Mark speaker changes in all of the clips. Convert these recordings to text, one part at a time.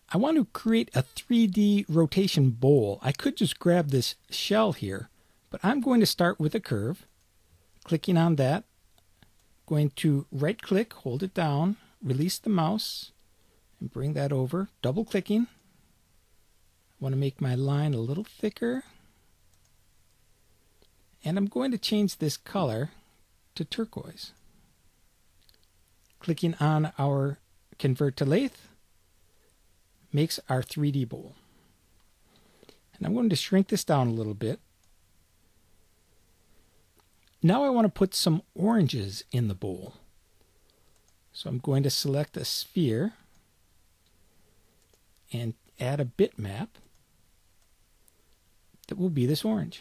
Speaker 1: I want to create a 3D rotation bowl. I could just grab this shell here, but I'm going to start with a curve. Clicking on that, going to right click, hold it down, release the mouse, and bring that over. Double clicking. I want to make my line a little thicker. And I'm going to change this color to turquoise. Clicking on our Convert to Lathe makes our 3D bowl. And I'm going to shrink this down a little bit. Now I want to put some oranges in the bowl. So I'm going to select a sphere and add a bitmap that will be this orange.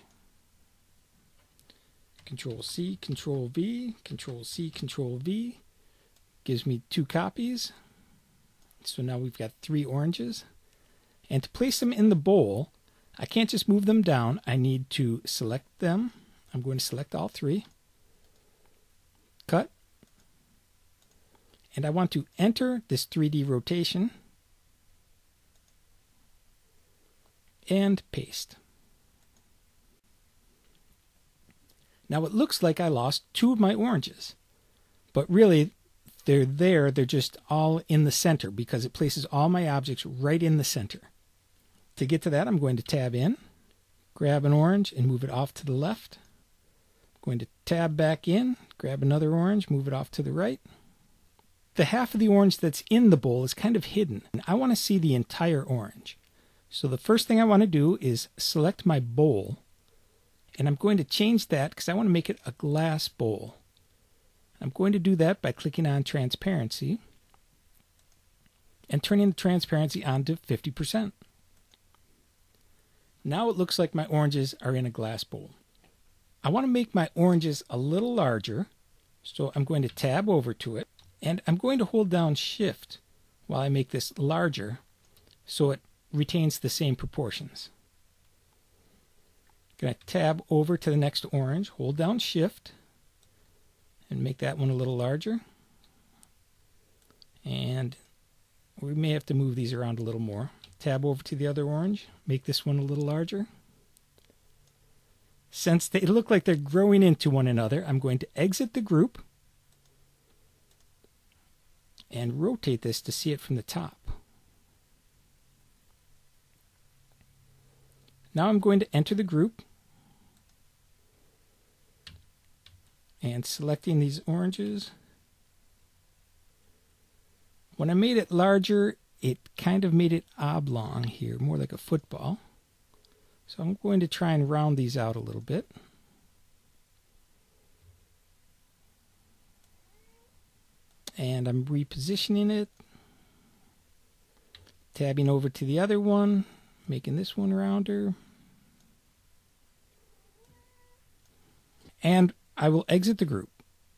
Speaker 1: Control C, Control V, Control C, Control V. Gives me 2 copies. So now we've got 3 oranges. And to place them in the bowl, I can't just move them down. I need to select them. I'm going to select all 3. Cut. And I want to enter this 3D rotation. And paste. Now it looks like I lost 2 of my oranges. But really, they're there. They're just all in the center because it places all my objects right in the center. To get to that, I'm going to tab in, grab an orange, and move it off to the left. I'm going to tab back in, grab another orange, move it off to the right. The half of the orange that's in the bowl is kind of hidden, and I want to see the entire orange. So the first thing I want to do is select my bowl, and I'm going to change that because I want to make it a glass bowl. I'm going to do that by clicking on Transparency and turning the transparency on to 50%. Now it looks like my oranges are in a glass bowl. I want to make my oranges a little larger, so I'm going to tab over to it, and I'm going to hold down Shift while I make this larger so it retains the same proportions. I'm going to tab over to the next orange, hold down Shift, and make that one a little larger. And we may have to move these around a little more. Tab over to the other orange, make this one a little larger. Since they look like they're growing into one another, I'm going to exit the group and rotate this to see it from the top. Now I'm going to enter the group and selecting these oranges. When I made it larger, it kind of made it oblong here, more like a football. So I'm going to try and round these out a little bit. And I'm repositioning it, tabbing over to the other one, making this one rounder. And I will exit the group.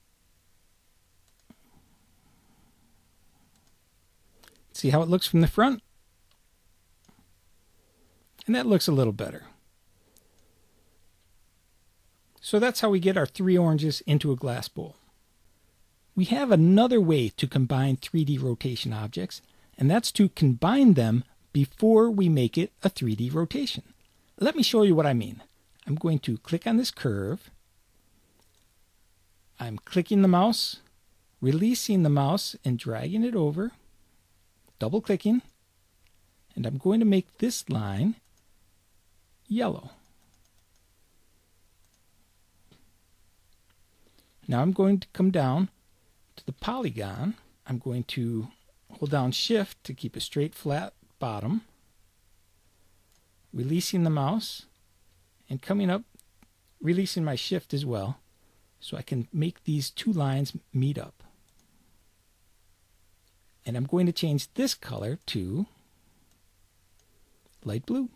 Speaker 1: See how it looks from the front? And that looks a little better. So that's how we get our 3 oranges into a glass bowl. We have another way to combine 3D rotation objects, and that's to combine them before we make it a 3D rotation. Let me show you what I mean. I'm going to click on this curve. I'm clicking the mouse, releasing the mouse and dragging it over, double clicking, and I'm going to make this line yellow. Now I'm going to come down to the polygon. I'm going to hold down Shift to keep a straight flat bottom, releasing the mouse and coming up, releasing my Shift as well, so I can make these 2 lines meet up. And I'm going to change this color to light blue.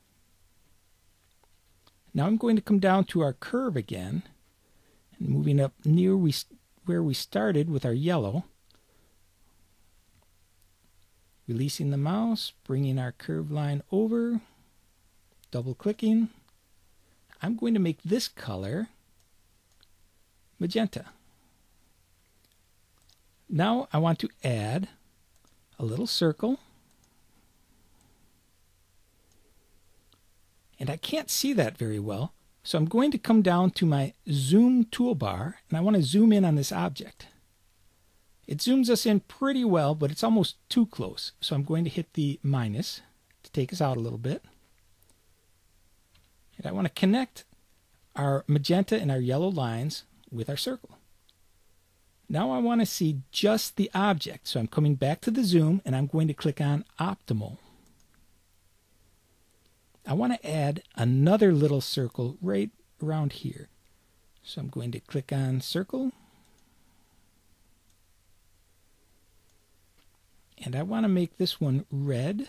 Speaker 1: Now I'm going to come down to our curve again, and moving up near where we started with our yellow, releasing the mouse, bringing our curved line over, double clicking. I'm going to make this color magenta. Now I want to add a little circle And I can't see that very well, so I'm going to come down to my zoom toolbar, and I want to zoom in on this object. It zooms us in pretty well, but it's almost too close, so I'm going to hit the minus to take us out a little bit. And I want to connect our magenta and our yellow lines with our circle. Now I want to see just the object, so I'm coming back to the zoom and I'm going to click on optimal. I want to add another little circle right around here. So I'm going to click on circle. And I want to make this one red.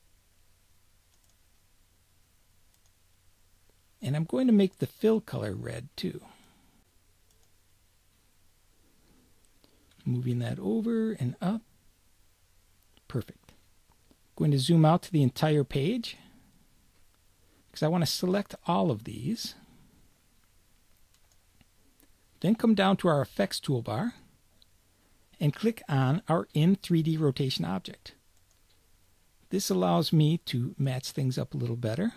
Speaker 1: And I'm going to make the fill color red too. Moving that over and up. Perfect. Going to zoom out to the entire page because I want to select all of these. Then come down to our effects toolbar and click on our in 3D rotation object. This allows me to match things up a little better.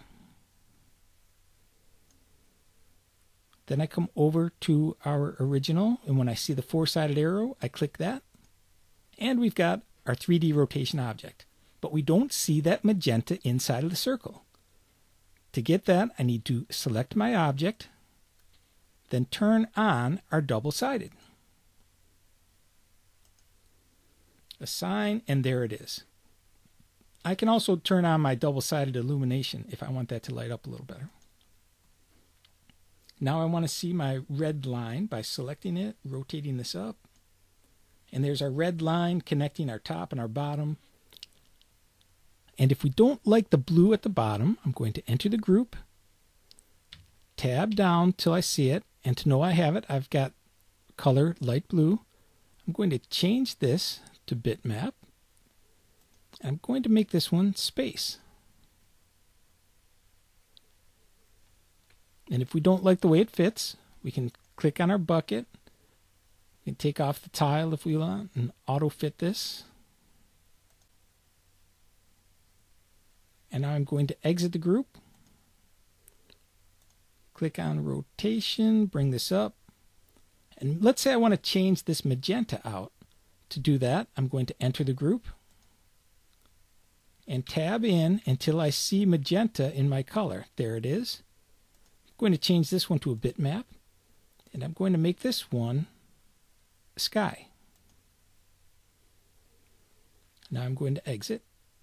Speaker 1: Then I come over to our original, and when I see the four-sided arrow, I click that. And we've got our 3D rotation object. But we don't see that magenta inside of the circle. To get that, I need to select my object, then turn on our double-sided. Assign, and there it is. I can also turn on my double-sided illumination if I want that to light up a little better. Now I want to see my red line by selecting it, rotating this up. And there's our red line connecting our top and our bottom. And if we don't like the blue at the bottom, I'm going to enter the group, tab down till I see it, and to know I have it, I've got color light blue. I'm going to change this to bitmap. I'm going to make this one space. And if we don't like the way it fits, we can click on our bucket. We can take off the tile if we want and auto fit this. And now I'm going to exit the group. Click on rotation, bring this up. And let's say I want to change this magenta out. To do that, I'm going to enter the group and tab in until I see magenta in my color. There it is. I'm going to change this one to a bitmap, and I'm going to make this one sky. Now I'm going to exit.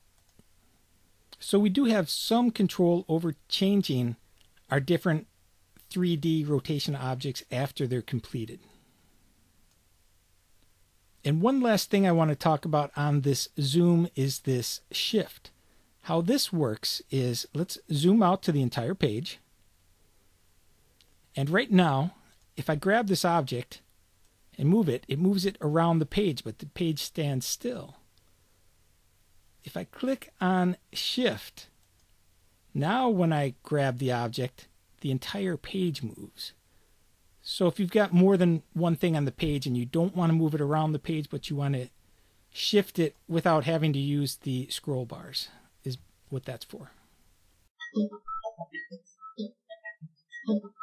Speaker 1: So we do have some control over changing our different 3D rotation objects after they're completed. And one last thing I want to talk about on this zoom is this shift. How this works is, let's zoom out to the entire page. And right now, if I grab this object and move it, it moves it around the page, but the page stands still. If I click on Shift, now when I grab the object, the entire page moves. So if you've got more than one thing on the page and you don't want to move it around the page, but you want to shift it without having to use the scroll bars, is what that's for.